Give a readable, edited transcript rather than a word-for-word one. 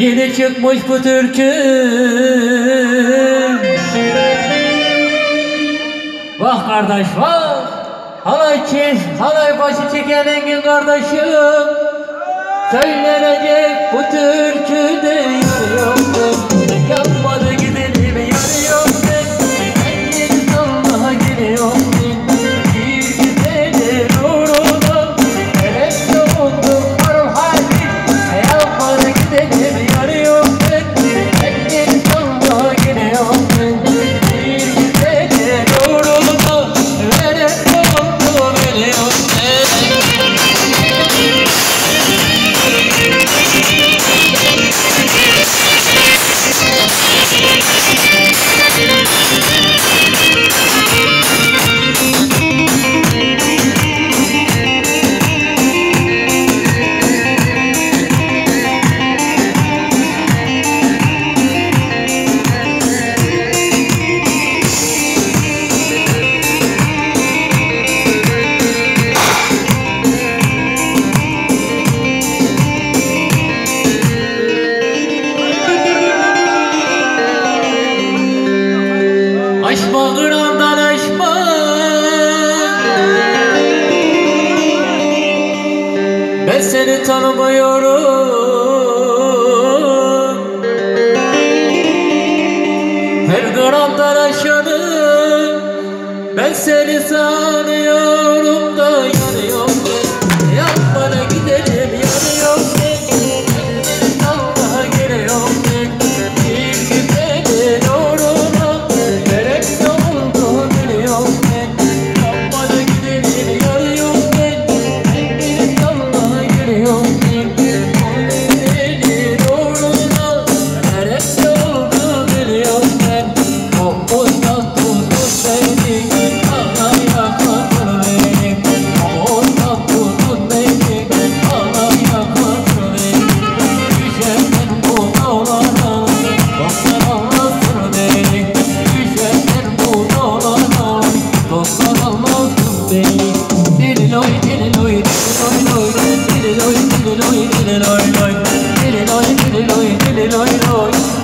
Yeni çıkmış bu türkü. Vah kardeş vah, halay başı çeken Engin kardeşim. Söylenecek bu türküde yar yoktu. Yapmadı gidelim yar yoktu. Engin Allah'a geliyor. Bir güzelir uğruna evet yoğundum varım hadi. Yapmadı gidelim yar yoktu. Engin Allah'a geliyor. Bir güzelir uğruna evet yoğundum geliyor. Aşma kırandan aşma, ben seni tanımıyorum. Her kırandan aşanı ben seni sanıyorum da yanıyorum. Yapmana gidelim yanıyorum. Allah'a geliyorum. Bir gidelim uğruna gerek yolda biliyorum. Yapmana gidelim yanıyorum. Bir Allah'a geliyorum. Gidelim uğruna gerek yolda biliyorum. O tatlı tut beni, ağlaya katıl beni. O tatlı tut beni, ağlaya katıl beni. Düşerken bu dağlara, dostlar anlasın beni. Düşerken bu dağlara, dostlar anlasın beni. Dililoy, dililoy, dililoy, loy. Dililoy, dililoy, dililoy, loy. Dililoy, dililoy, dililoy, loy.